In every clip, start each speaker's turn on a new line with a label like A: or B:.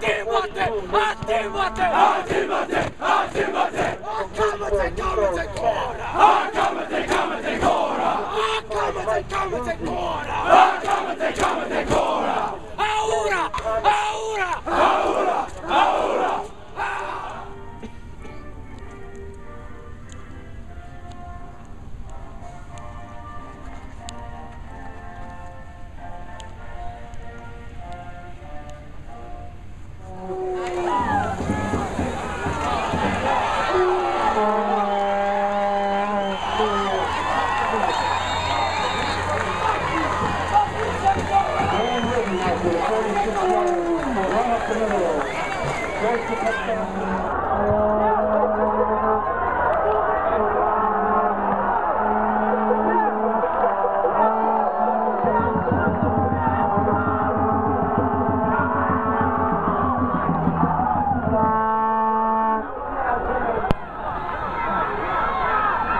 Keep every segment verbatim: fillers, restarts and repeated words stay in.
A: Attimate! Attimate! Attimate! Attimate! Acamate! Camate! Cora! Acamate! Camate! Cora! Acamate! Camate! Cora! Acamate! Camate! Cora! Aura! Aura! Aura! Aura!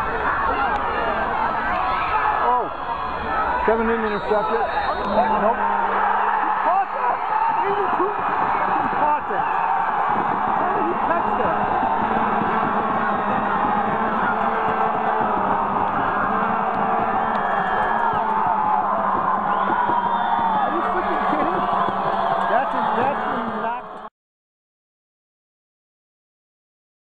B: Seven in intercepted. Nope.